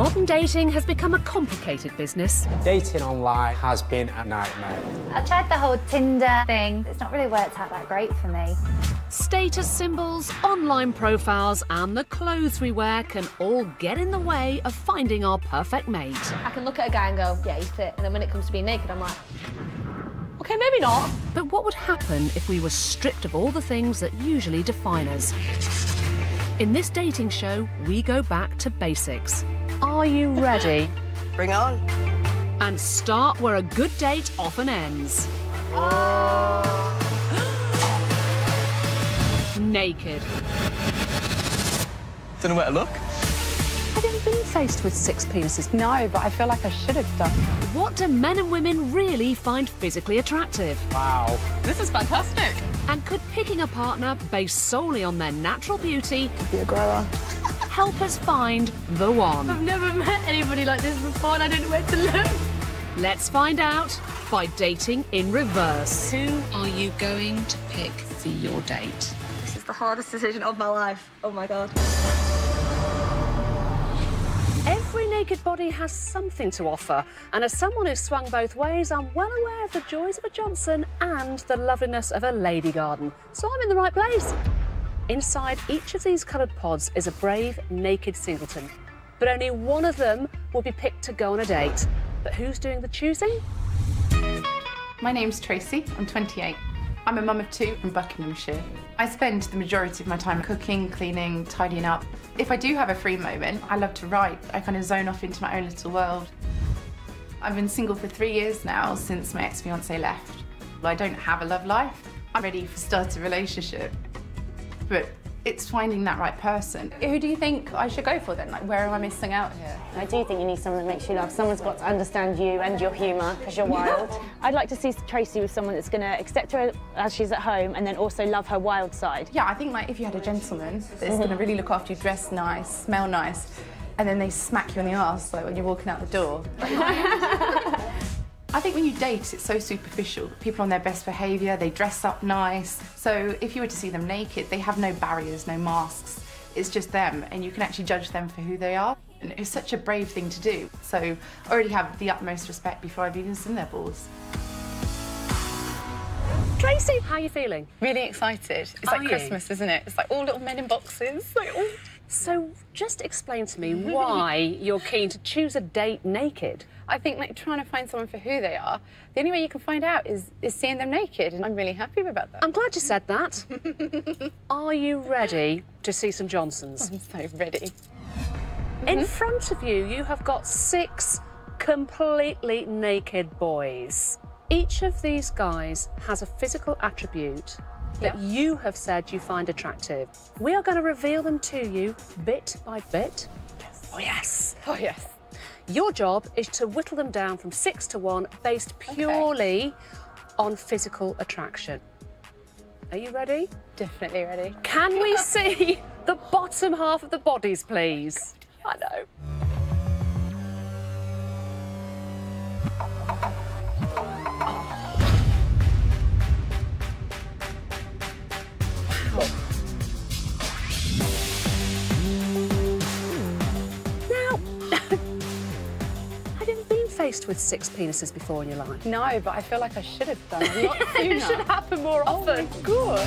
Modern dating has become a complicated business. Dating online has been a nightmare. I tried the whole Tinder thing. It's not really worked out that great for me. Status symbols, online profiles and the clothes we wear can all get in the way of finding our perfect mate. I can look at a guy and go, yeah, he's fit. And then when it comes to being naked, I'm like, OK, maybe not. But what would happen if we were stripped of all the things that usually define us? In this dating show, we go back to basics. Are you ready? Bring on. And start where a good date often ends. Naked. Don't know where to look. Have you ever been faced with 6 penises? No, but I feel like I should have done. What do men and women really find physically attractive? Wow. This is fantastic. And could picking a partner based solely on their natural beauty Be a grower. help us find the one? I've never met anybody like this before and I don't know where to look. Let's find out by dating in reverse. Who are you going to pick for your date? This is the hardest decision of my life. Oh, my God. Every naked body has something to offer, and as someone who's swung both ways, I'm well aware of the joys of a Johnson and the loveliness of a Lady Garden, so I'm in the right place. Inside each of these coloured pods is a brave, naked singleton, but only one of them will be picked to go on a date. But who's doing the choosing? My name's Tracy. I'm 28. I'm a mum of 2 from Buckinghamshire. I spend the majority of my time cooking, cleaning, tidying up. If I do have a free moment, I love to write. I kind of zone off into my own little world. I've been single for 3 years now, since my ex-fiancé left. I don't have a love life. I'm ready to start a relationship. But it's finding that right person. Who do you think I should go for then? Like, where am I missing out here? I do think you need someone that makes you laugh. Someone's got to understand you and your humour, because you're wild. I'd like to see Tracy with someone that's going to accept her as she's at home and then also love her wild side. Yeah, I think like if you had a gentleman that's going to really look after you, dress nice, smell nice, and then they smack you on the arse like when you're walking out the door. I think when you date, it's so superficial. People are on their best behaviour, they dress up nice. So if you were to see them naked, they have no barriers, no masks. It's just them, and you can actually judge them for who they are. And it's such a brave thing to do. So I already have the utmost respect before I've even seen their balls. Tracy, how are you feeling? Really excited. It's like Christmas, isn't it? It's like all little men in boxes. Like, all... So just explain to me why you're keen to choose a date naked. I think like trying to find someone for who they are, the only way you can find out is seeing them naked, and I'm really happy about that. I'm glad you said that. Are you ready to see some Johnsons? I'm so ready. In front of you, you have got 6 completely naked boys. Each of these guys has a physical attribute that you have said you find attractive. We are going to reveal them to you bit by bit. Yes. Oh, yes. Oh, yes. Your job is to whittle them down from 6 to 1 based purely on physical attraction. Are you ready? Definitely ready. Can we see the bottom half of the bodies, please? I know. Faced with 6 penises before in your life? No, but I feel like I should have done a lot sooner. It should happen more often. Oh my God.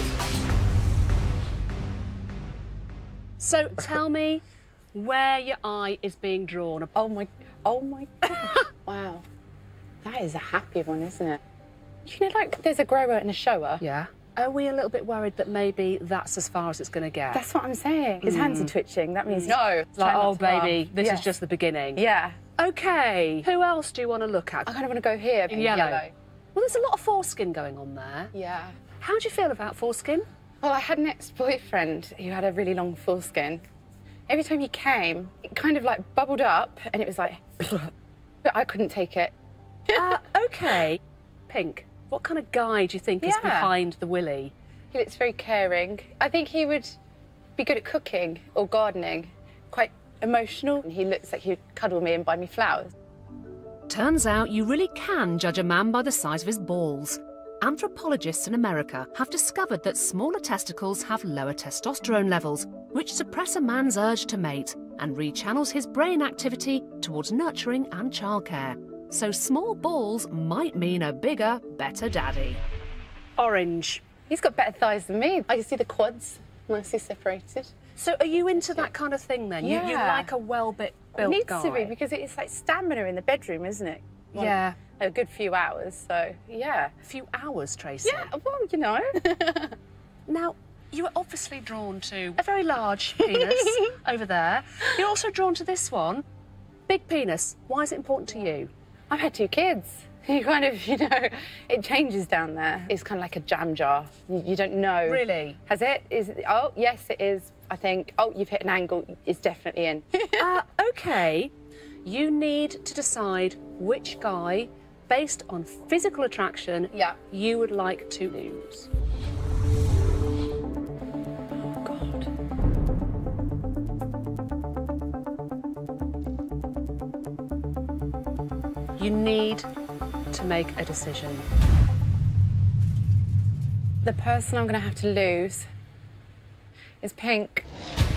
So tell me where your eye is being drawn. Oh my God. Wow. That is a happy one, isn't it? You know, like there's a grower and a shower. Yeah. Are we a little bit worried that maybe that's as far as it's going to get? That's what I'm saying. His hands are twitching. That means no. Like, oh, baby, this is just the beginning. Yeah. OK, who else do you want to look at? I kind of want to go here. In yellow. Well, there's a lot of foreskin going on there. Yeah. How do you feel about foreskin? Well, I had an ex-boyfriend who had a really long foreskin. Every time he came, it kind of like bubbled up and it was like, but I couldn't take it. OK. Pink, what kind of guy do you think is behind the willy? He looks very caring. I think he would be good at cooking or gardening, quite emotional. He looks like he'd cuddle me and buy me flowers. Turns out you really can judge a man by the size of his balls. Anthropologists in America have discovered that smaller testicles have lower testosterone levels, which suppress a man's urge to mate and rechannels his brain activity towards nurturing and childcare. So small balls might mean a bigger, better daddy. Orange. He's got better thighs than me. I can see the quads nicely separated. So are you into that kind of thing then? Yeah. You like a well-built guy? It needs to be, because it's like stamina in the bedroom, isn't it? Yeah. A good few hours, so yeah. A few hours, Tracy? Yeah, well, you know. Now, you are obviously drawn to a very large penis over there. You're also drawn to this one. Big penis. Why is it important to you? I've had 2 kids. You kind of, you know, it changes down there. It's kind of like a jam jar. You don't know. Really? Has it? Is it? Oh, yes, it is, I think. Oh, you've hit an angle. It's definitely in. OK. You need to decide which guy, based on physical attraction, you would like to lose. Oh, God. You need to make a decision. The person I'm going to have to lose is Pink.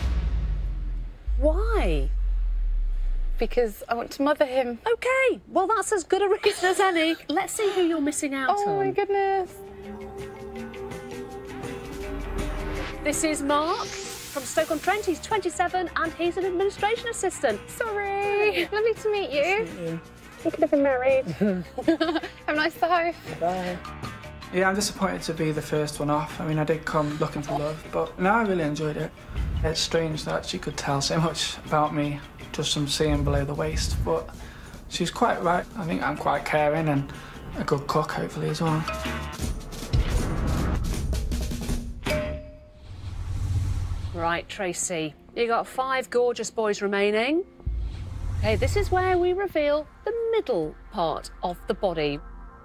Why? Because I want to mother him. OK, well, that's as good a reason as any. Let's see who you're missing out on. Oh, my goodness. This is Mark from Stoke-on-Trent. He's 27 and he's an administration assistant. Sorry. Lovely to meet you. You could have been married. Have a nice life. Bye. Yeah, I'm disappointed to be the first one off. I mean, I did come looking for love, but no, I really enjoyed it. It's strange that she could tell so much about me just from seeing below the waist, but she's quite right. I think I'm quite caring and a good cook, hopefully, as well. Right, Tracy, you got 5 gorgeous boys remaining. Okay, this is where we reveal the middle part of the body.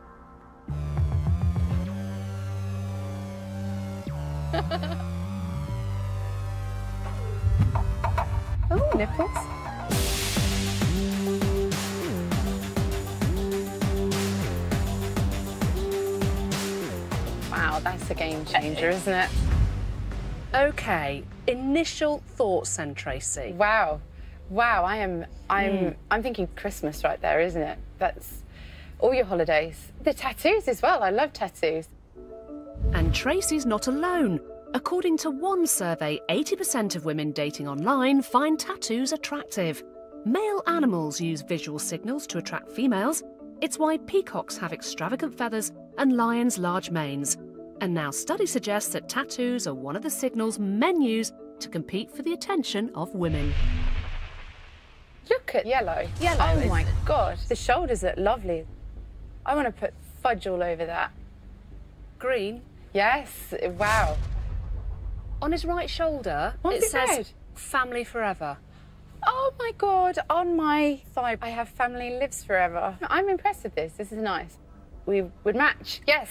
Oh, nipples. Wow, that's a game changer, isn't it? OK, initial thoughts then, Tracy. Wow. Wow, I'm thinking Christmas right there, isn't it? That's all your holidays. The tattoos as well, I love tattoos. And Tracy's not alone. According to one survey, 80% of women dating online find tattoos attractive. Male animals use visual signals to attract females. It's why peacocks have extravagant feathers and lions large manes. And now studies suggest that tattoos are one of the signals men use to compete for the attention of women. Look at yellow. Yellow. Oh my God. The shoulders look lovely. I want to put fudge all over that. Green. Yes. Wow. On his right shoulder, What's it says red? family forever. Oh my God. On my thigh, I have family lives forever. I'm impressed with this. This is nice. We would match. Yes.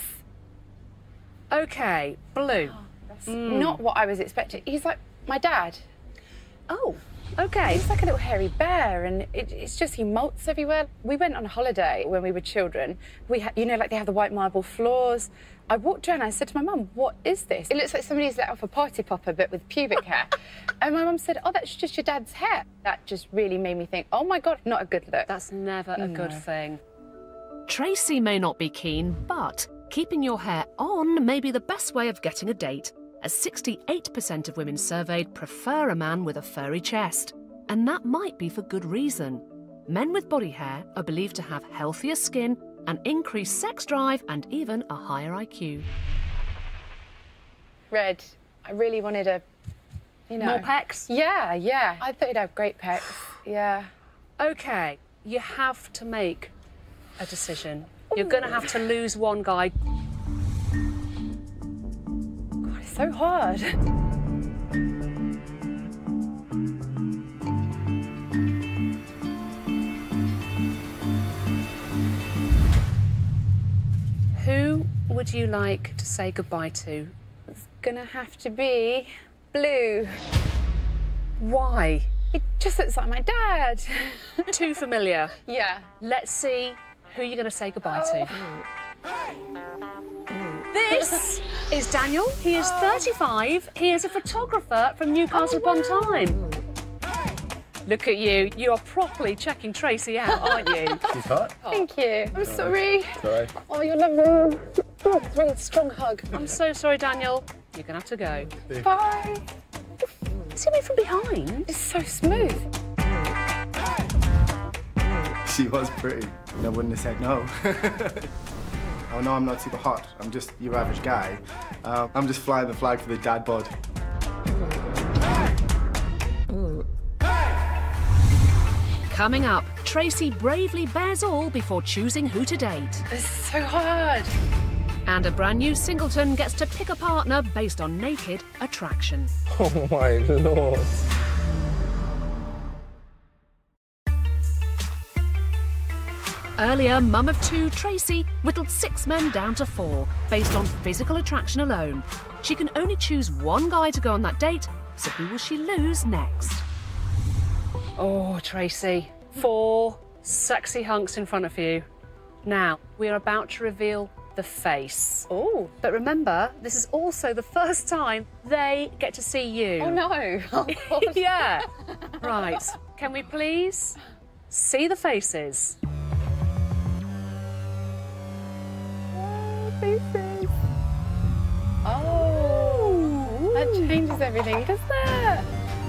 OK, blue. That's not what I was expecting. He's like my dad. Oh, OK. He's like a little hairy bear, and it's just he molts everywhere. We went on a holiday when we were children. You know, like they have the white marble floors. I walked around and I said to my mum, "What is this? It looks like somebody's let off a party popper, but with pubic hair." And my mum said, "Oh, that's just your dad's hair." That just really made me think, oh my God, not a good look. That's never a good thing. Tracy may not be keen, but keeping your hair on may be the best way of getting a date, as 68% of women surveyed prefer a man with a furry chest. And that might be for good reason. Men with body hair are believed to have healthier skin, an increased sex drive, and even a higher IQ. Red. I really wanted a, you know. More pecs? Yeah, yeah. I thought he'd have great pecs. Yeah. OK, you have to make a decision. You're going to have to lose one guy. God, it's so hard. Who would you like to say goodbye to? It's gonna have to be Blue. Why? It just looks like my dad. Too familiar. Yeah. Let's see who you're going to say goodbye to. This is Daniel. He is 35. He is a photographer from Newcastle upon Tyne. Look at you. You are properly checking Tracy out, aren't you? She's hot. Thank you. I'm sorry. Sorry. Oh, you're lovely. Oh, it's a really strong hug. I'm so sorry, Daniel. You're going to have to go. Bye. See me from behind? It's so smooth. She was pretty. I wouldn't have said no. Oh no, I'm not super hot. I'm just your average guy. I'm just flying the flag for the dad bod. Coming up, Tracy bravely bears all before choosing who to date. It's so hard. And a brand new singleton gets to pick a partner based on naked attraction. Oh my Lord. Earlier, mum of two, Tracy, whittled 6 men down to 4, based on physical attraction alone. She can only choose one guy to go on that date, so who will she lose next? Oh, Tracy, 4 sexy hunks in front of you. Now, we are about to reveal the face. Oh. But remember, this is also the first time they get to see you. Oh, no. Oh, God. Yeah. Right. Can we please see the faces? Faces. Oh, that changes everything, doesn't it?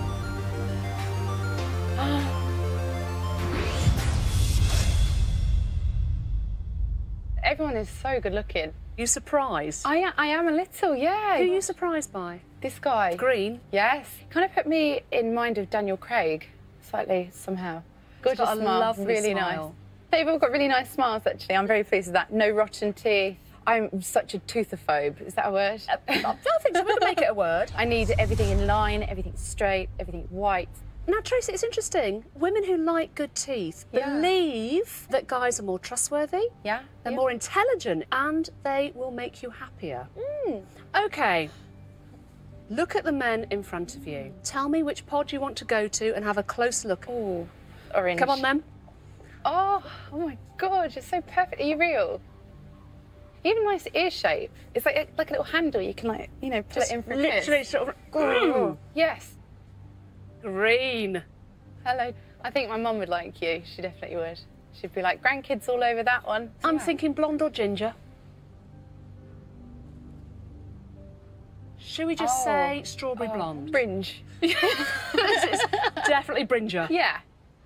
Everyone is so good looking. You surprised? I am a little, yeah. Who are you surprised by? This guy. Green? Yes. Kind of put me in mind of Daniel Craig, slightly, somehow. Gorgeous got a smile, lovely really smile. nice. They've all got really nice smiles, actually. I'm very pleased with that. No rotten teeth. I'm such a toothophobe. Is that a word? I don't think so. We can make it a word. I need everything in line, everything straight, everything white. Now, Tracy, it's interesting. Women who like good teeth believe that guys are more trustworthy, Yeah. they're more intelligent, and they will make you happier. OK. Look at the men in front of you. Tell me which pod you want to go to and have a closer look. Oh, orange. Come on, then. Oh my God, you're so perfect. Are you real? Even nice ear shape. It's like a little handle. You can, like, you know, pull it in for a kiss. Literally sort of... Oh, yes. Green. Hello. I think my mum would like you. She definitely would. She'd be like, grandkids all over that one. I'm thinking blonde or ginger. Should we just say strawberry blonde? Bringe. It's definitely bringer. Yeah.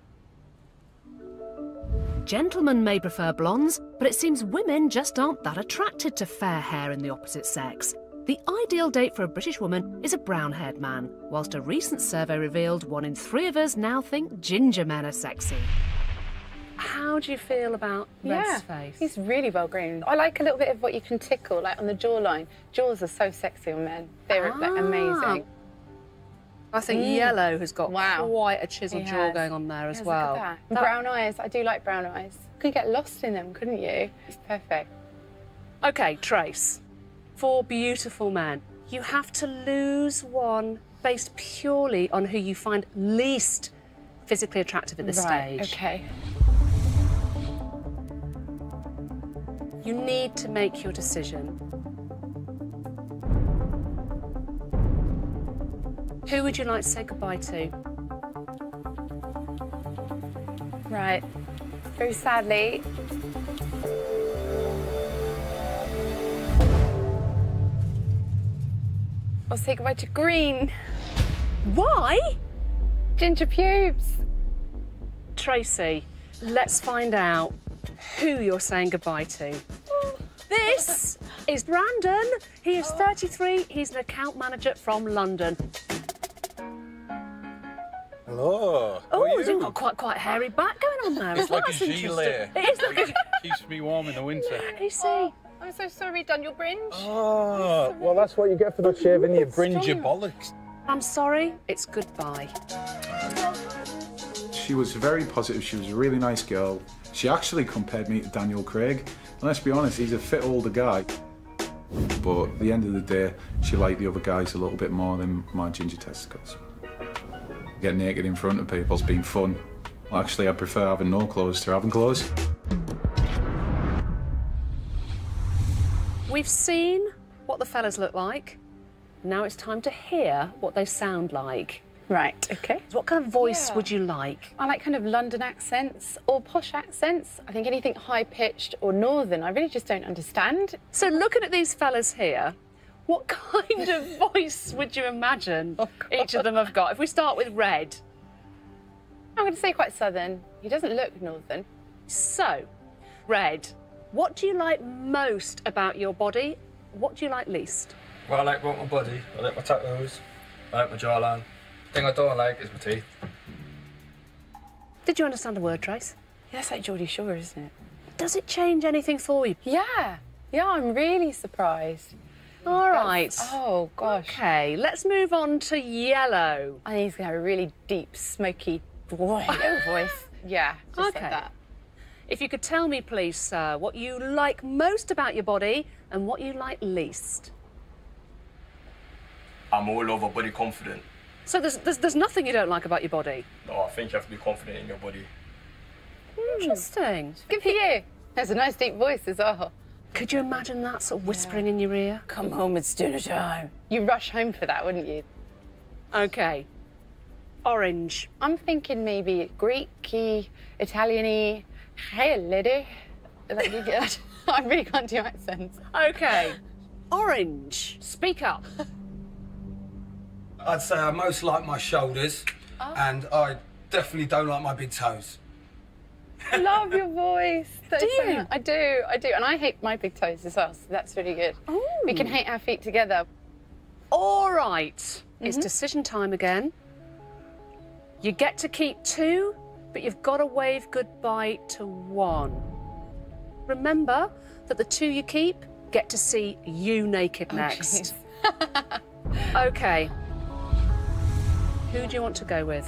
Gentlemen may prefer blondes, but it seems women just aren't that attracted to fair hair in the opposite sex. The ideal date for a British woman is a brown-haired man, whilst a recent survey revealed 1 in 3 of us now think ginger men are sexy. How do you feel about Red's face? He's really well groomed. I like a little bit of what you can tickle, like on the jawline. Jaws are so sexy on men. They're like, amazing. I think Yellow has got Wow. quite a chiseled He jaw has. going on there as Yes, well. Look at that. Brown eyes. I do like brown eyes. You could get lost in them, couldn't you? It's perfect. OK, Trace. 4 beautiful men. You have to lose one based purely on who you find least physically attractive at this stage. OK. You need to make your decision. Who would you like to say goodbye to? Right. Very sadly, I'll say goodbye to Green. Why? Ginger pubes. Tracy, let's find out who you're saying goodbye to. This is Brandon. He is 33. He's an account manager from London. Hello. Oh, how are you've you? got quite a hairy back going on there. It's like a That's interesting. gilet. It is like a... Keeps me warm in the winter. You see? I'm so sorry, Daniel Bringe. Oh, well, that's what you get for not shaving your bringe your bollocks. I'm sorry, it's goodbye. She was very positive. She was a really nice girl. She actually compared me to Daniel Craig. And let's be honest, he's a fit older guy. But at the end of the day, she liked the other guys a little bit more than my ginger testicles. Getting naked in front of people's been fun. Well, actually, I prefer having no clothes to having clothes. We've seen what the fellas look like. Now it's time to hear what they sound like. Right, okay. What kind of voice would you like? I like kind of London accents or posh accents. I think anything high-pitched or northern, I really just don't understand. So looking at these fellas here, what kind of voice would you imagine each of them have got? If we start with Red. I'm going to say quite southern. He doesn't look northern. So, Red, what do you like most about your body? What do you like least? Well, I like my body, I like my tattoos, I like my jawline. The thing I don't like is my teeth. Did you understand the word, Trace? Yeah, that's like Geordie Shore, isn't it? Does it change anything for you? Yeah. Yeah, I'm really surprised. All right. Oh, gosh. OK, let's move on to Yellow. I think he's going to have a really deep, smoky voice. Yeah, just like that. If you could tell me, please, sir, what you like most about your body and what you like least. I'm all over body confident. So there's nothing you don't like about your body? No, I think you have to be confident in your body. Interesting. Good for you. Has a nice deep voice as well. Could you imagine that sort of whispering in your ear? Come home, it's dinner time. You rush home for that, wouldn't you? OK. Orange. I'm thinking maybe Greek-y, Italian-y. Hey, lady. Like, I really can't do accents. OK. Orange. Speak up. I'd say I most like my shoulders, and I definitely don't like my big toes. I love your voice. Do you? I do. And I hate my big toes as well, so that's really good. Ooh. We can hate our feet together. All right. It's decision time again. You get to keep 2, but you've got to wave goodbye to 1. Remember that the 2 you keep get to see you naked next. OK. Who do you want to go with?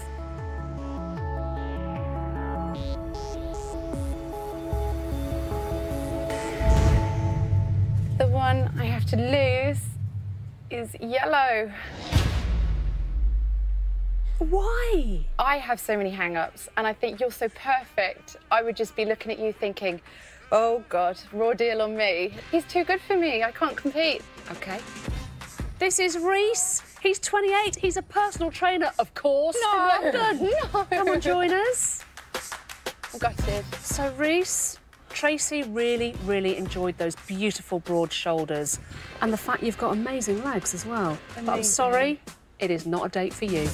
The one I have to lose is Yellow. Why? I have so many hang-ups, and I think you're so perfect. I would just be looking at you thinking, oh, God, raw deal on me. He's too good for me. I can't compete. OK. This is Reese. He's 28. He's a personal trainer, of course, in London. No. Come on, join us. I'm gutted. So, Reese, Tracy really, really enjoyed those beautiful broad shoulders and the fact you've got amazing legs as well. Amazing. But I'm sorry, it is not a date for you.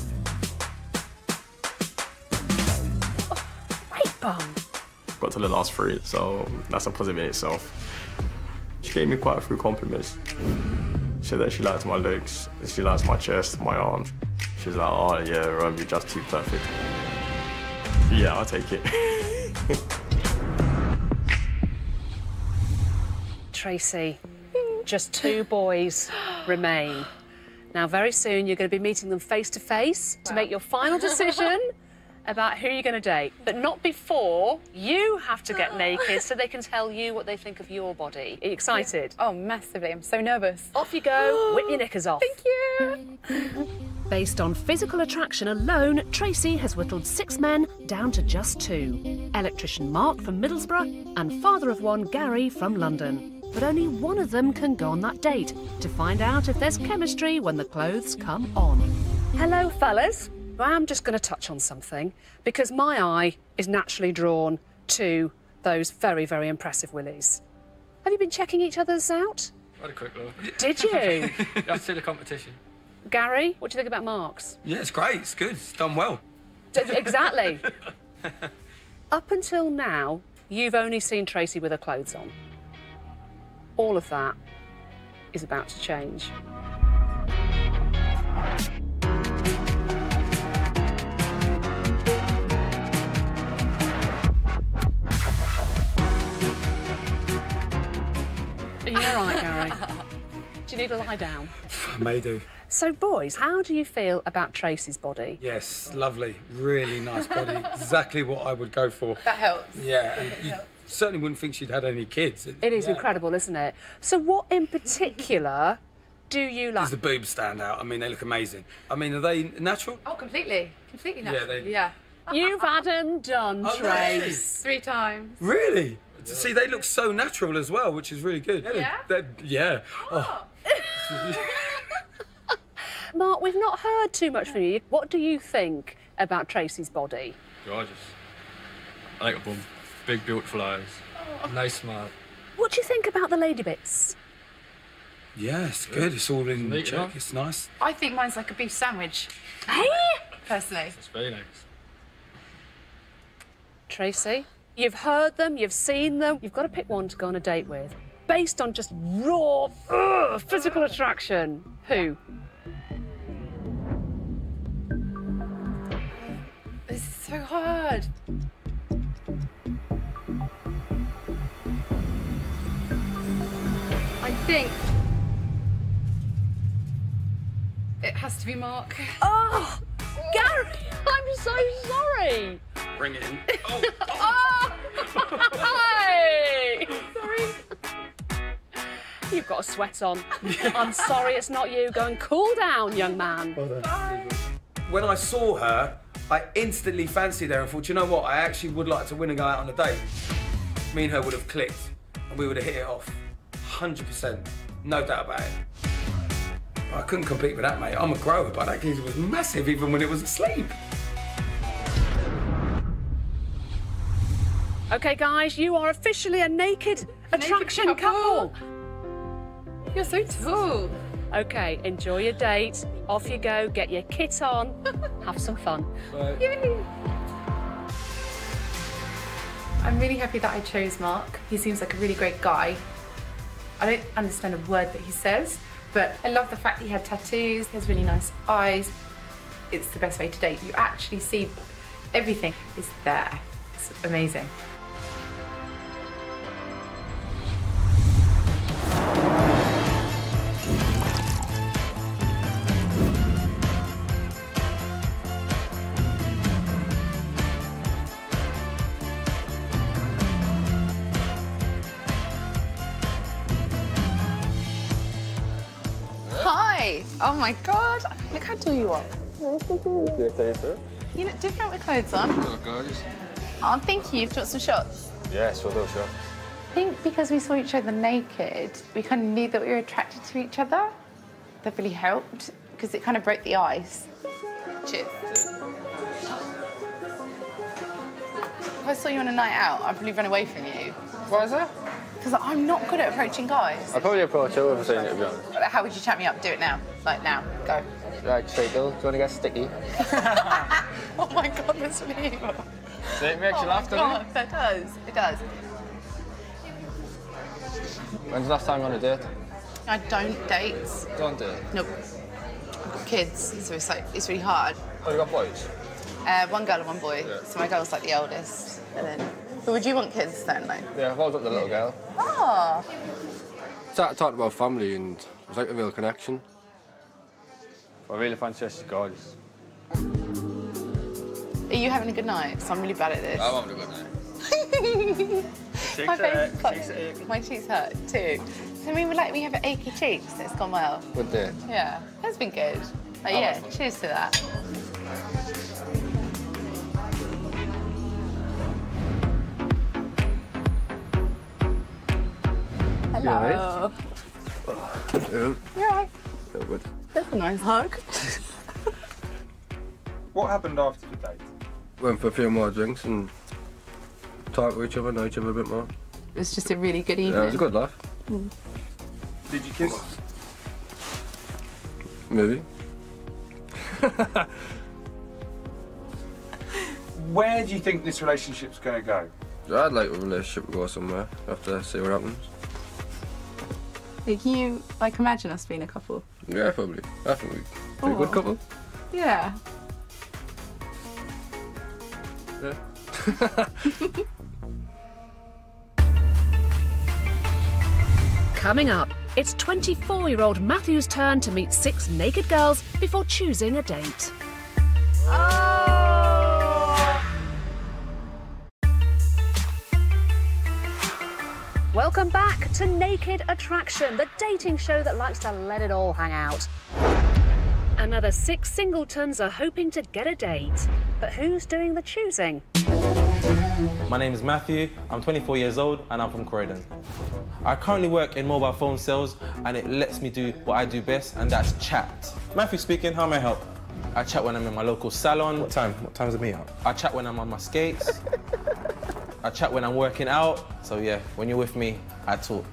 Oh, great bum. Got to the last 3, so that's a positive in itself. She gave me quite a few compliments. She said that she likes my legs, she likes my chest, my arms. She's like, oh yeah, you're just too perfect. Yeah, I'll take it. Tracy, just 2 boys remain. Now, very soon, you're going to be meeting them face to face to make your final decision about who you're going to date. But not before you have to get naked so they can tell you what they think of your body. Are you excited? Oh, massively. I'm so nervous. Off you go. Whip your knickers off. Thank you. Based on physical attraction alone, Tracy has whittled 6 men down to just 2. Electrician Mark from Middlesbrough and father of 1, Gary, from London. But only one of them can go on that date to find out if there's chemistry when the clothes come on. Hello, fellas. I'm just going to touch on something because my eye is naturally drawn to those very, very impressive willies. Have you been checking each other's out? I had a quick look. Did you? You have to see the competition. Gary, what do you think about Mark's? Yeah, it's great. It's good. It's done well. Exactly. Up until now, you've only seen Tracy with her clothes on. All of that is about to change. Are you all right, Gary? Do you need to lie down? I may do. So, boys, how do you feel about Tracy's body? Yes, lovely. Really nice body. Exactly what I would go for. That helps. Yeah, and you certainly wouldn't think she'd had any kids. It is incredible, isn't it? So what in particular do you like? Does the boobs stand out? I mean, they look amazing. I mean, are they natural? Oh, completely. Completely natural. Yeah, You've had them done, Oh, Trace. 3 times. Really? See, they look so natural as well, which is really good. Yeah? Yeah. Oh. Mark, we've not heard too much from you. What do you think about Tracy's body? Gorgeous. I like a bum. Big, beautiful eyes. Nice smile. What do you think about the lady bits? Yeah, it's good. It's all in Neat, check. huh? It's nice. I think mine's like a beef sandwich, Hey? personally. It's very nice. Tracy, you've heard them, you've seen them. You've got to pick one to go on a date with. Based on just raw physical attraction. Who? This is so hard. I think it has to be Mark. Oh, Gary, I'm so sorry. Bring it in. Oh, hey! Sorry. You've got a sweat on. I'm sorry, it's not you. Go and cool down, young man. When I saw her, I instantly fancied her and thought, you know what? I actually would like to win and go out on a date. Me and her would have clicked and we would have hit it off. 100%. No doubt about it. I couldn't compete with that, mate. I'm a grower, but that geezer was massive even when it was asleep. OK, guys, you are officially a naked attraction couple. You're so tall. OK, enjoy your date. Off you go, get your kit on, have some fun. Yay. I'm really happy that I chose Mark. He seems like a really great guy. I don't understand a word that he says, but I love the fact that he had tattoos, he has really nice eyes. It's the best way to date. You actually see everything is there. It's amazing. Hi! Oh my god! Look how tall you are. You look different with clothes on. Oh, gorgeous. Oh, thank you. You've got some shots. Yeah, sure. I think because we saw each other naked, we kind of knew that we were attracted to each other. That really helped because it kind of broke the ice. Cheers. If I saw you on a night out, I'd probably run away from you. Why is that? Because I'm not good at approaching guys. I'd probably approach whoever seen it, to be honest. How would you chat me up? Do it now. Like now. Go. Right, straight though. Do you want to get sticky? Oh my god, that's really evil. See, it makes you laugh, doesn't it? That does. It does. When's the last time you on a date? I don't date. Don't date? Nope. I've got kids, so it's like it's really hard. Oh, you got boys? One girl and one boy. Yeah. So my girl's like the oldest. And then, but would you want kids then, like? Yeah, I've always got the little girl. Oh. Talked about family and it was like a real connection. I really fancy her. She's gorgeous. Are you having a good night? So I'm really bad at this. I'm having a good night. My face, my cheeks hurt too. So we have achy cheeks. It's gone well. Good day. Yeah, that's been good. But yeah, cheers to that. Hello. Yeah. You're right. Feel good. That's a nice hug. What happened after the date? Went for a few more drinks and talked to each other, know each other a bit more. It was just a really good evening. Yeah, it was a good laugh. Mm. Did you kiss? Maybe. Where do you think this relationship's going to go? I'd like a relationship to go somewhere after see what happens. Can you imagine us being a couple? Yeah, probably. I think we're a good couple. Yeah. Yeah. Coming up, it's 24-year-old Matthew's turn to meet 6 naked girls before choosing a date. Welcome back to Naked Attraction, the dating show that likes to let it all hang out. Another 6 singletons are hoping to get a date. But who's doing the choosing? My name is Matthew, I'm 24 years old and I'm from Croydon. I currently work in mobile phone sales and it lets me do what I do best, and that's chat. Matthew speaking, how may I help? I chat when I'm in my local salon. What time? What time's the meet-up? I chat when I'm on my skates. I chat when I'm working out. So yeah, when you're with me, I talk.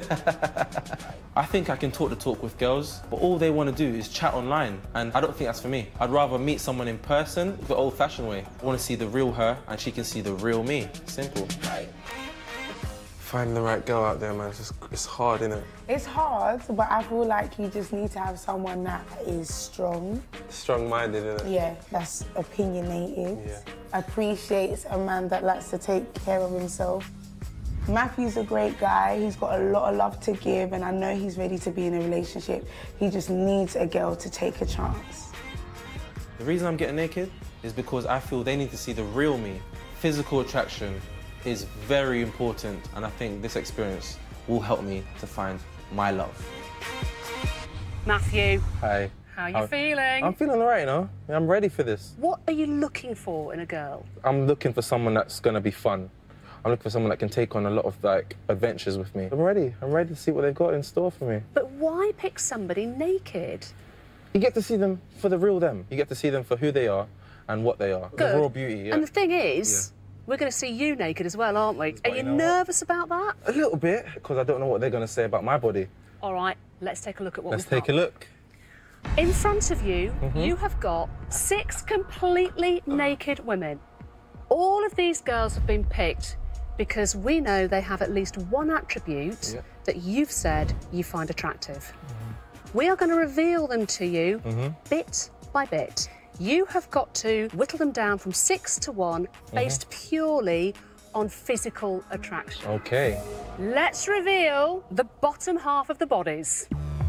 I think I can talk the talk with girls, but all they want to do is chat online, and I don't think that's for me. I'd rather meet someone in person the old-fashioned way. I want to see the real her, and she can see the real me. Simple. Finding the right girl out there, man, it's hard, isn't it? It's hard, but I feel like you just need to have someone that is strong. Strong-minded, isn't it? Yeah, that's opinionated. Yeah. Appreciates a man that likes to take care of himself. Matthew's a great guy. He's got a lot of love to give, and I know he's ready to be in a relationship. He just needs a girl to take a chance. The reason I'm getting naked is because I feel they need to see the real me. Physical attraction is very important, and I think this experience will help me to find my love. Matthew. Hi. How are you feeling? I'm feeling all right, you know? I'm ready for this. What are you looking for in a girl? I'm looking for someone that's going to be fun. I'm looking for someone that can take on a lot of, like, adventures with me. I'm ready to see what they've got in store for me. But why pick somebody naked? You get to see them for the real them. You get to see them for who they are and what they are. Good. The raw beauty, yeah. And the thing is, we're going to see you naked as well, aren't we? Are you nervous about that? A little bit, because I don't know what they're going to say about my body. All right, let's take a look at what Let's take a look. In front of you, you have got 6 completely naked women. All of these girls have been picked because we know they have at least one attribute that you've said you find attractive. We are going to reveal them to you bit by bit. You have got to whittle them down from 6 to 1 based purely on physical attraction. Okay. Let's reveal the bottom half of the bodies.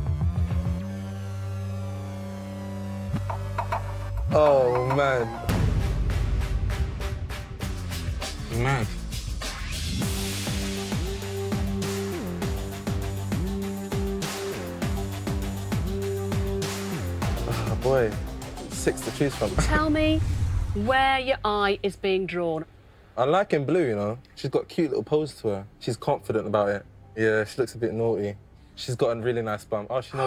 Oh, man. Mad. Oh, boy. 6 to choose from. Tell me where your eye is being drawn. I like in blue, you know. She's got a cute little pose to her. She's confident about it. Yeah, she looks a bit naughty. She's got a really nice bum. Oh, she knows.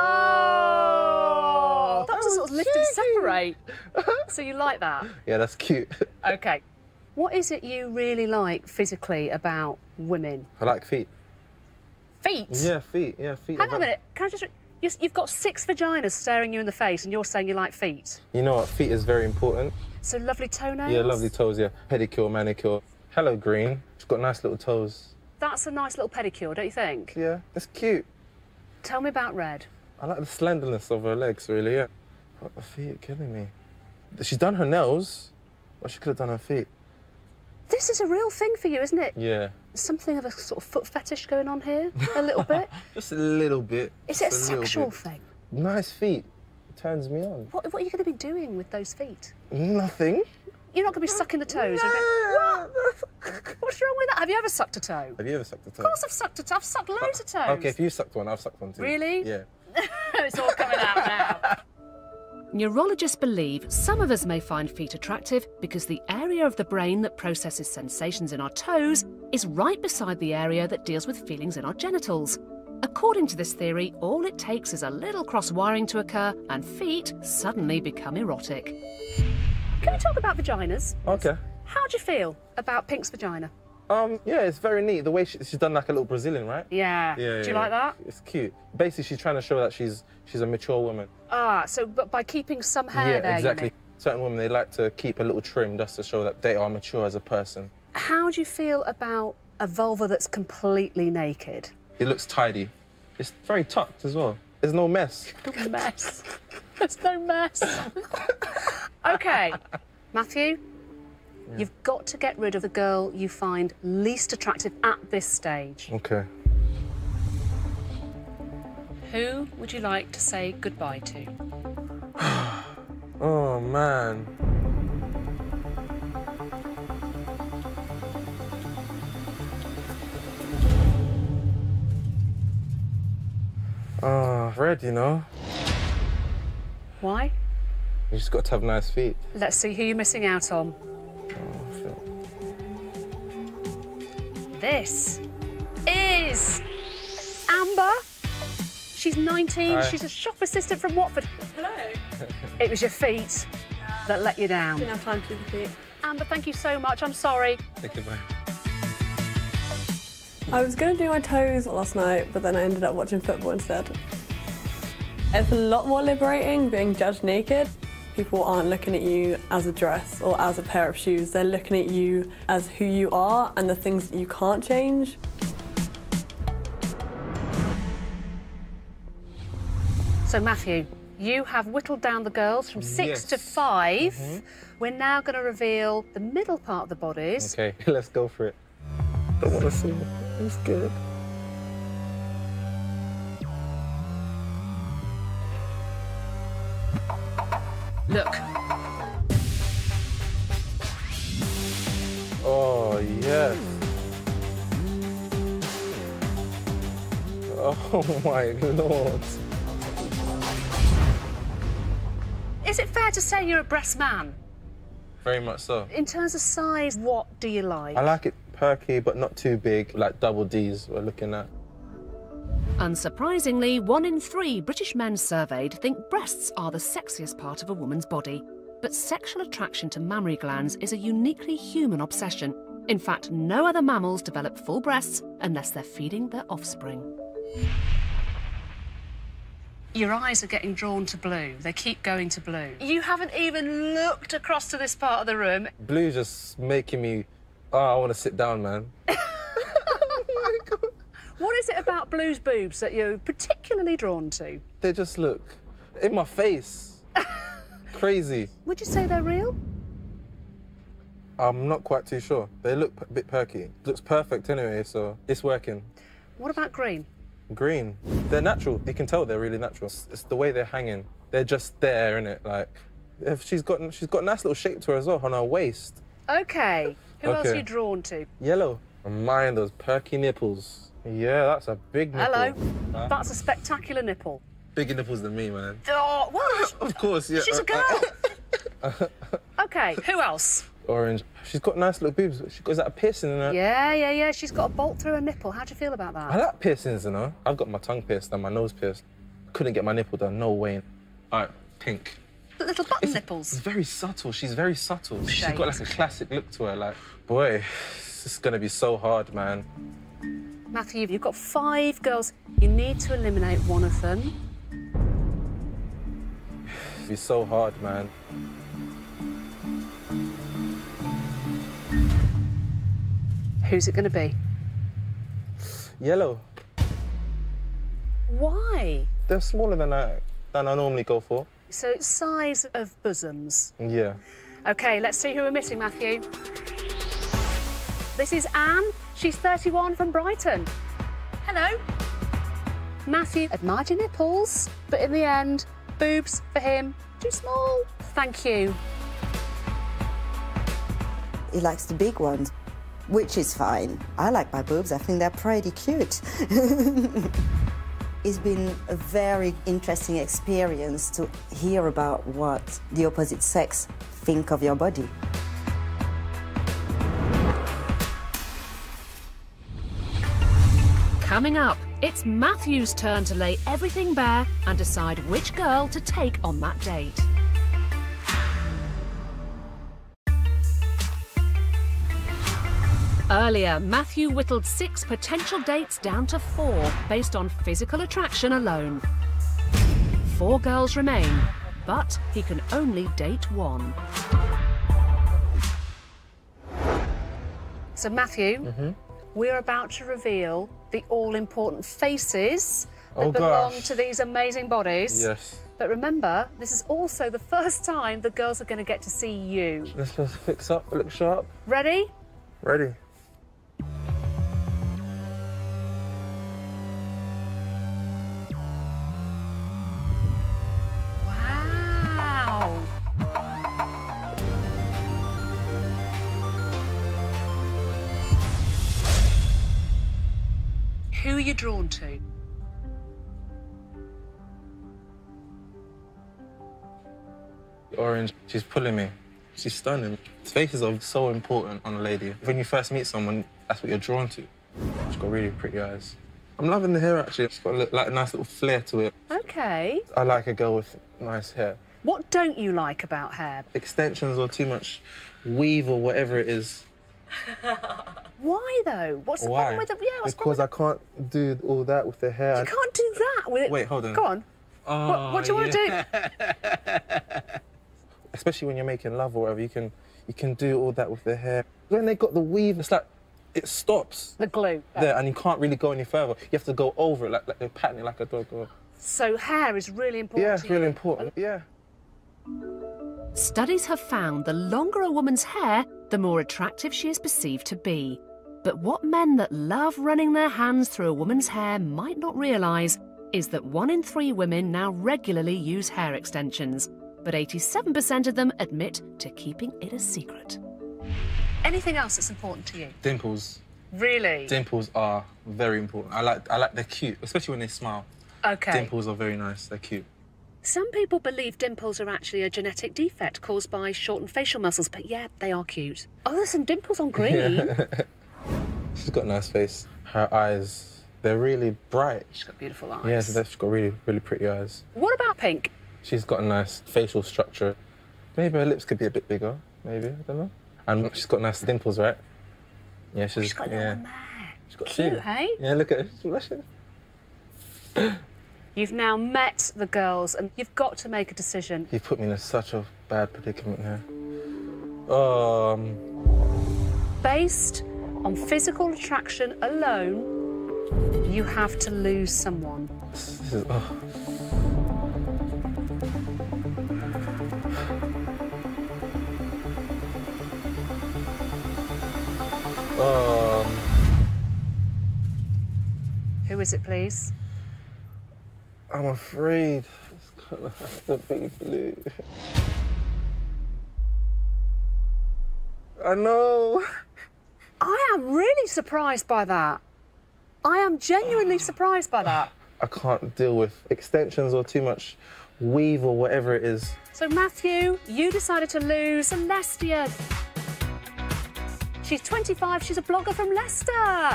Oh, that was a sort of lift and separate. So you like that? Yeah, that's cute. OK. What is it you really like physically about women? I like feet. Feet? Yeah, feet. Yeah, feet. Hang on a minute. Can I just... You've got 6 vaginas staring you in the face and you're saying you like feet? You know what? Feet is very important. So lovely toenails? Yeah, lovely toes, yeah. Pedicure, manicure. Hello, Green. She's got nice little toes. That's a nice little pedicure, don't you think? Yeah, it's cute. Tell me about Red. I like the slenderness of her legs, really, yeah. But her feet are killing me. She's done her nails, but she could have done her feet. This is a real thing for you, isn't it? Yeah. Something of a sort of foot fetish going on here, a little bit. Just a little bit. Is it a sexual thing? Nice feet. It turns me on. What are you going to be doing with those feet? Nothing. You're not going to be sucking the toes? What? What's wrong with that? Have you ever sucked a toe? Have you ever sucked a toe? Of course I've sucked a toe. I've sucked loads of toes. OK, if you sucked one, I've sucked one too. Really? Yeah. It's all coming out now. Neurologists believe some of us may find feet attractive because the area of the brain that processes sensations in our toes is right beside the area that deals with feelings in our genitals. According to this theory, all it takes is a little cross-wiring to occur and feet suddenly become erotic. Can we talk about vaginas? OK. How do you feel about Pink's vagina? Yeah, it's very neat. The way she's done like a little Brazilian, right? Yeah. Do you like that? It's cute. Basically, she's trying to show that she's a mature woman. Ah, so but by keeping some hair there, exactly. you mean? Certain women, they like to keep a little trim just to show that they are mature as a person. How do you feel about a vulva that's completely naked? It looks tidy. It's very tucked as well. There's no mess. No mess. There's no mess. OK, Matthew, you've got to get rid of the girl you find least attractive at this stage. OK. Who would you like to say goodbye to? Oh, man. Oh, Red, you know. Why? You just got to have nice feet. Let's see who you're missing out on. this is Amber. She's 19. Hi. She's a shop assistant from Watford. Hello. It was your feet that let you down. Didn't have time to do the feet. Amber, thank you so much. I'm sorry. Thank you, bye. I was going to do my toes last night, but then I ended up watching football instead. It's a lot more liberating being judged naked. People aren't looking at you as a dress or as a pair of shoes. They're looking at you as who you are and the things that you can't change. So, Matthew, you have whittled down the girls from 6 to 5. We're now going to reveal the middle part of the bodies. Okay, let's go for it. Don't want to see it. I'm scared. Look. Oh, yes. Oh, my Lord. Is it fair to say you're a breast man? Very much so. In terms of size, what do you like? I like it perky, but not too big, like double Ds we're looking at. Unsurprisingly, 1 in 3 British men surveyed think breasts are the sexiest part of a woman's body. But sexual attraction to mammary glands is a uniquely human obsession. In fact, no other mammals develop full breasts unless they're feeding their offspring. Your eyes are getting drawn to blue. They keep going to blue. You haven't even looked across to this part of the room. Blue's just making me... Oh, I want to sit down, man. What is it about Blue's boobs that you're particularly drawn to? They just look in my face. Crazy. Would you say they're real? I'm not quite too sure. They look a bit perky. Looks perfect anyway, so it's working. What about green? Green. They're natural. You can tell they're really natural. It's the way they're hanging. They're just there, innit? Like, if she's got a nice little shape to her as well on her waist. OK. Who else Okay. are you drawn to? Yellow. And mine, those perky nipples. Yeah, that's a big nipple. Hello. Huh? That's a spectacular nipple. Bigger nipples than me, man. Oh, what? Of course, yeah. She's a girl. OK, who else? Orange. She's got nice little boobs. Is that a piercing in her? Yeah. She's got a bolt through her nipple. How do you feel about I that? like piercings, you know. I've got my tongue pierced and my nose pierced. Couldn't get my nipple done, no way. All right, pink. The little button nipples. It's very subtle. She's very subtle. She's Shade. got like a classic look to her. Like, boy, this is gonna be so hard, man. Matthew, you've got 5 girls. You need to eliminate one of them. It'll be so hard, man. Who's it going to be? Yellow. Why? They're smaller than I normally go for. So, size of bosoms. Yeah. OK, let's see who we're missing, Matthew. This is Anne. She's 31 from Brighton. Hello. Matthew admired your nipples, but in the end, boobs for him, too small. Thank you. He likes the big ones, which is fine. I like my boobs. I think they're pretty cute. It's been a very interesting experience to hear about what the opposite sex think of your body. Coming up, it's Matthew's turn to lay everything bare and decide which girl to take on that date. Earlier, Matthew whittled 6 potential dates down to 4 based on physical attraction alone. 4 girls remain, but he can only date 1. So, Matthew, we're about to reveal the all-important faces that belong to these amazing bodies. Yes. But remember, this is also the first time the girls are going to get to see you. Let's just fix up, look sharp. Ready? Ready. Wow. Who are you drawn to? Orange, she's pulling me. She's stunning. Faces are so important on a lady. When you first meet someone, that's what you're drawn to. She's got really pretty eyes. I'm loving the hair, actually. She's got like a nice little flair to it. OK. I like a girl with nice hair. What don't you like about hair? Extensions or too much weave or whatever it is. Why, though? What's the problem with it? Yeah, what's because I can't do all that with the hair. You can't do that with it. Wait, hold on. Go on. Oh, what do you want to do? Especially when you're making love or whatever, you can do all that with the hair. When they got the weave, it's like it stops. The glue. There, and you can't really go any further. You have to go over it, like they're patting it like a dog. So hair is really important. Yeah, it's really important. Yeah. Studies have found the longer a woman's hair, the more attractive she is perceived to be. But what men that love running their hands through a woman's hair might not realise is that 1 in 3 women now regularly use hair extensions, but 87% of them admit to keeping it a secret. Anything else that's important to you? Dimples. Really? Dimples are very important. I like they're cute, especially when they smile. OK. Dimples are very nice, they're cute. Some people believe dimples are actually a genetic defect caused by shortened facial muscles, but yeah, they are cute. Oh, there's some dimples on Green. Yeah. She's got a nice face. Her eyes, they're really bright. She's got beautiful eyes. Yeah, she's got really, really pretty eyes. What about Pink? She's got a nice facial structure. Maybe her lips could be a bit bigger, maybe, I don't know. And she's got nice dimples, right? Yeah, she's got a little man. She's got Cute, hey? Yeah, look at her, she's blushing. You've now met the girls and you've got to make a decision. You put me in such a bad predicament here. Based on physical attraction alone, you have to lose someone. This is, Who is it, please? I'm afraid it's gonna have to be Blue. I know. I am really surprised by that. I am genuinely surprised by that. I can't deal with extensions or too much weave or whatever it is. So, Matthew, you decided to lose Celestia. She's 25, she's a blogger from Leicester.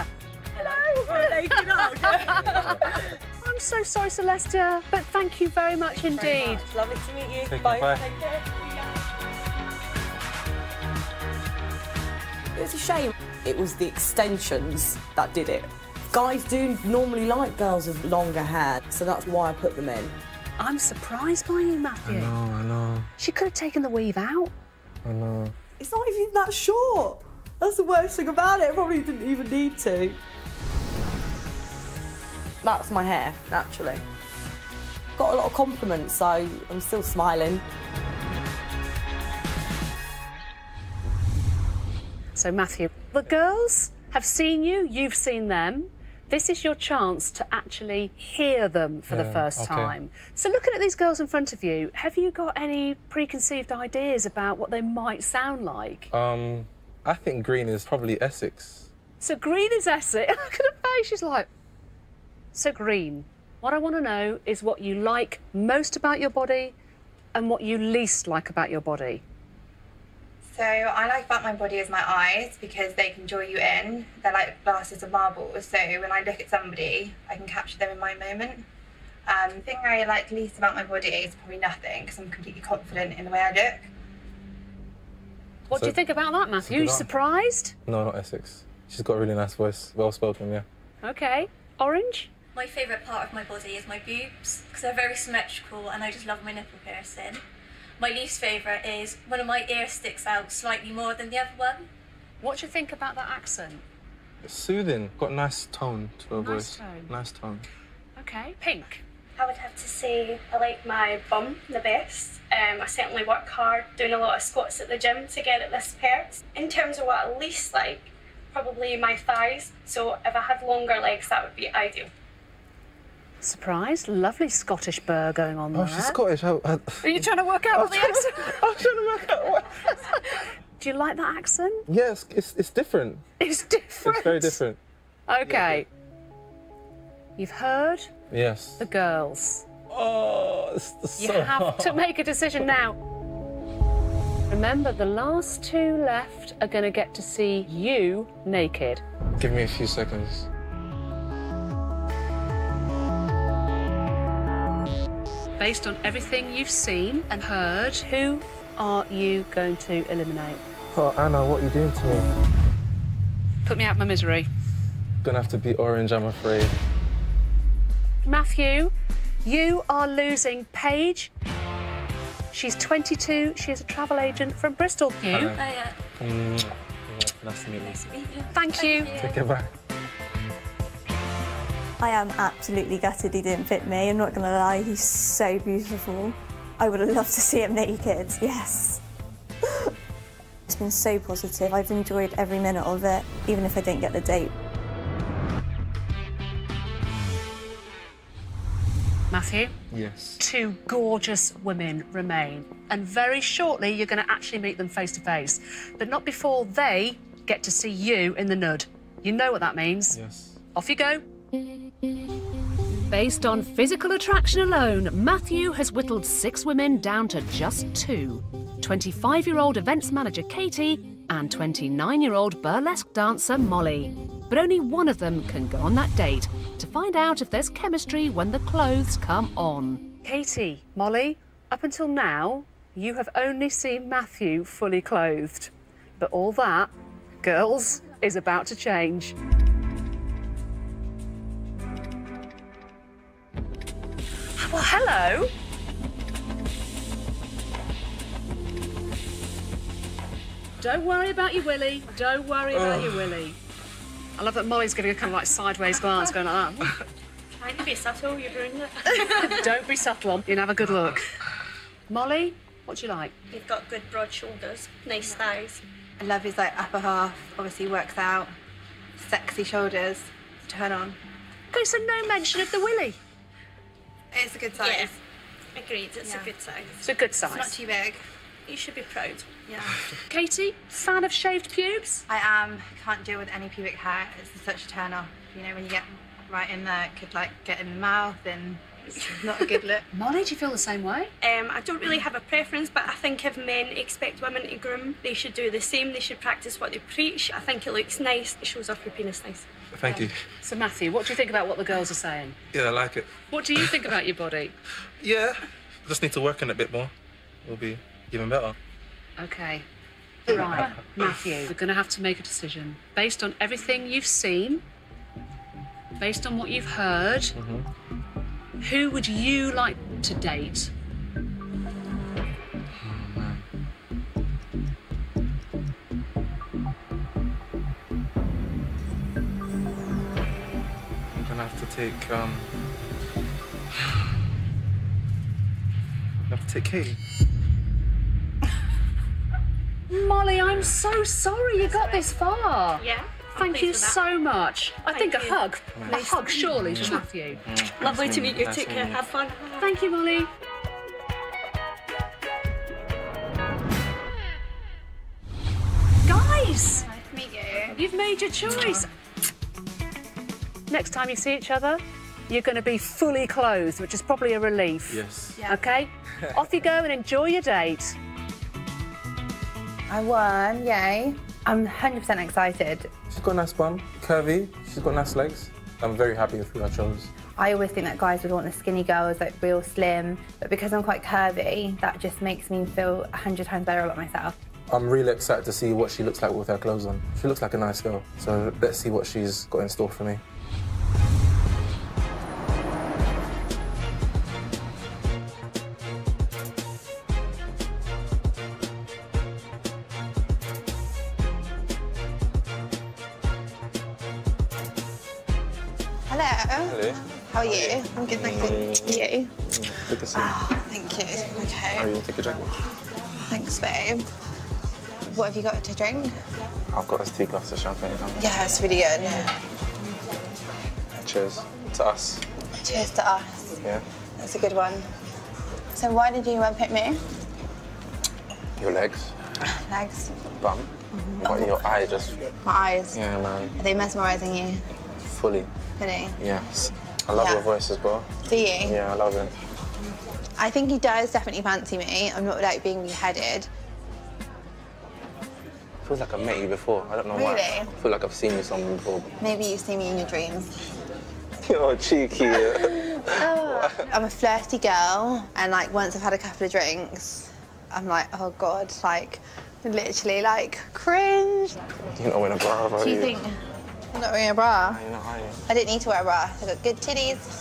Hello. I'm so sorry, Celestia, but thank you very much indeed. Lovely to meet you. Take care, bye. Take care. It was a shame. It was the extensions that did it. Guys do normally like girls with longer hair, so that's why I put them in. I'm surprised by you, Matthew. I know. She could have taken the weave out. I know. It's not even that short. That's the worst thing about it. I probably didn't even need to. That's my hair, naturally. Got a lot of compliments, so I'm still smiling. So, Matthew, the girls have seen you, you've seen them. This is your chance to actually hear them for the first time. So, looking at these girls in front of you, have you got any preconceived ideas about what they might sound like? I think Green is probably Essex. So, Green is Essex. Look at her face, she's like... So, Green, what I want to know is what you like most about your body and what you least like about your body. So I like about my body is my eyes because they can draw you in. They're like glasses of marble. So when I look at somebody, I can capture them in my moment. The thing I like least about my body is probably nothing because I'm completely confident in the way I look. What do you think about that, Matthew? Are you surprised? No, not Essex. She's got a really nice voice, well spoken, yeah. OK. Orange? My favourite part of my body is my boobs because they're very symmetrical and I just love my nipple piercing. My least favourite is one of my ears sticks out slightly more than the other one. What do you think about that accent? It's soothing. Got a nice tone to her voice. Tone. Nice tone. OK. Pink? I would have to say I like my bum the best. I certainly work hard doing a lot of squats at the gym to get it this pert. In terms of what I least like, probably my thighs. So if I had longer legs, that would be ideal. Surprised. Lovely Scottish burr going on there. Oh, she's Scottish. Are you trying to work out what the accent... I'm trying to work out what... Do you like that accent? Yes, it's different. It's different? It's very different. OK. You've heard? Yes. The girls. Oh, it's so You have to make a decision now. Remember, the last 2 left are going to get to see you naked. Give me a few seconds. Based on everything you've seen and heard, who are you going to eliminate? Oh, Anna, what are you doing to me? Put me out of my misery. Gonna have to be Orange, I'm afraid. Matthew, you are losing Paige. She's 22. She is a travel agent from Bristol. You? Hello. Nice to meet you. Thank you. Take care, bye. I am absolutely gutted he didn't fit me. I'm not going to lie, he's so beautiful. I would have loved to see him naked, yes. It's been so positive. I've enjoyed every minute of it, even if I didn't get the date. Matthew? Yes. 2 gorgeous women remain. And very shortly, you're going to actually meet them face to face. But not before they get to see you in the nud. You know what that means? Yes. Off you go. Based on physical attraction alone, Matthew has whittled 6 women down to just 2. 25-year-old events manager Katie and 29-year-old burlesque dancer Molly. But only one of them can go on that date to find out if there's chemistry when the clothes come on. Katie, Molly, up until now, you have only seen Matthew fully clothed. But all that, girls, is about to change. Well, hello. Don't worry about your willy. Don't worry about your willy. I love that Molly's giving a kind of like sideways glance, going like that. Trying to be subtle, you're doing it. Don't be subtle. You can have a good look. Molly, what do you like? You've got good broad shoulders, nice thighs. I love his like upper half. Obviously works out. Sexy shoulders. Turn on. Okay, so no mention of the willy. It's a good size. Yeah. Agreed, it's a good size. It's a good size. It's not too big. You should be proud. Yeah. Katie, fan of shaved pubes? I am. Can't deal with any pubic hair. It's such a turn off. You know, when you get right in there, it could like get in the mouth and it's not a good look. Molly, do you feel the same way? I don't really have a preference, but I think if men expect women to groom, they should do the same. They should practice what they preach. I think it looks nice. It shows off your penis nice. Thank you. So, Matthew, what do you think about what the girls are saying? Yeah, I like it. What do you think about your body? Yeah, just need to work on it a bit more. It'll be even better. OK. Right, Matthew, we're going to have to make a decision. Based on everything you've seen, based on what you've heard, who would you like to date? I'm gonna have to take, Katie. Molly, I'm so sorry you got this far. Yeah. Thank you so much. I think a hug. A hug, surely, for Matthew. Lovely to meet you. Take care. Have fun. Thank you, Molly. Guys! Nice to meet you. You've made your choice. Next time you see each other, you're going to be fully clothed, which is probably a relief. Yes. Yeah. OK? Off you go and enjoy your date. I won, yay. I'm 100% excited. She's got a nice bum, curvy, she's got nice legs. I'm very happy with who I chose. I always think that guys would want the skinny girls, like real slim, but because I'm quite curvy, that just makes me feel 100 times better about myself. I'm really excited to see what she looks like with her clothes on. She looks like a nice girl, so let's see what she's got in store for me. Hello. Hello. How are you? I'm good, thank you. Good to see you. Oh, thank you. Okay. Are you take a drink? Thanks, babe. What have you got to drink? I've got us 2 glasses of champagne. Yeah, it's really good. Cheers to us. Cheers to us. Yeah. That's a good one. So why did you pick me? Your legs. Legs. Bum. But your eye just... My eyes. Yeah, man. Are they mesmerising you? Fully. Really? Yes. I love your voice as well. Do you? Yeah, I love it. I think he does definitely fancy me. I'm not like being beheaded. Feels like I've met you before. I don't know why. Really? I feel like I've seen you somewhere before. Maybe you see me in your dreams. You're cheeky. I'm a flirty girl, and like once I've had a couple of drinks, I'm like, oh God, like literally like cringe. You're not wearing a bra, are Do you think I'm not wearing a bra? You're not, are you? I didn't need to wear a bra. I've got good titties.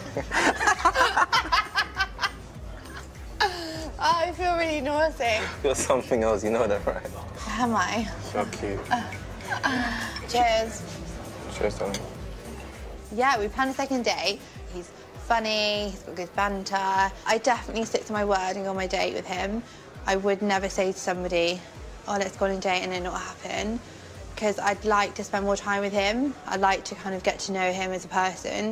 Oh, I feel really naughty. You're something else, you know that, right? Am I? You're cute. Cheers. Cheers, darling. Yeah, we planned a second date. He's funny, he's got good banter. I definitely stick to my word and go on my date with him. I would never say to somebody, oh, let's go on a date and it not happen, because I'd like to spend more time with him. I'd like to kind of get to know him as a person.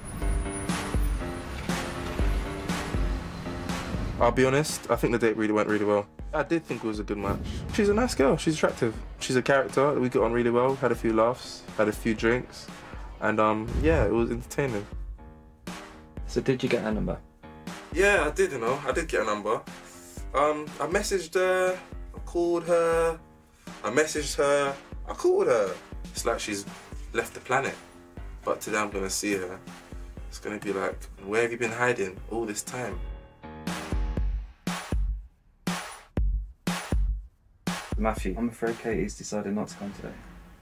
I'll be honest, I think the date really went really well. I did think it was a good match. She's a nice girl, she's attractive. She's a character, we got on really well, had a few laughs, had a few drinks, and yeah, it was entertaining. So did you get her number? Yeah, I did, you know, I did get a number. I messaged her, I called her, I messaged her, I called her. It's like she's left the planet, but today I'm gonna see her. It's gonna be like, where have you been hiding all this time? Matthew, I'm afraid Katie's decided not to come today.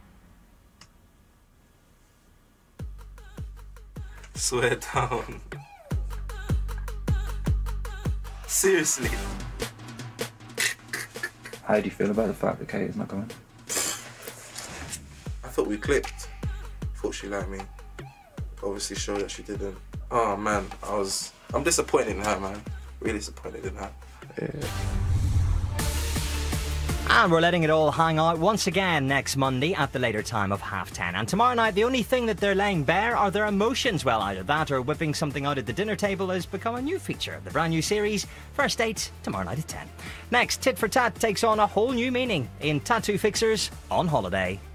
Swear down. Seriously. How do you feel about the fact that Katie's not coming? I thought we clicked. Thought she liked me. Obviously showed that she didn't. Oh man, I'm disappointed in her, man. Really disappointed in her. Yeah. And we're letting it all hang out once again next Monday at the later time of 10:30. And tomorrow night, the only thing that they're laying bare are their emotions. Well, either that or whipping something out at the dinner table has become a new feature of the brand new series, First Date, tomorrow night at 10. Next, Tit for Tat takes on a whole new meaning in Tattoo Fixers on Holiday.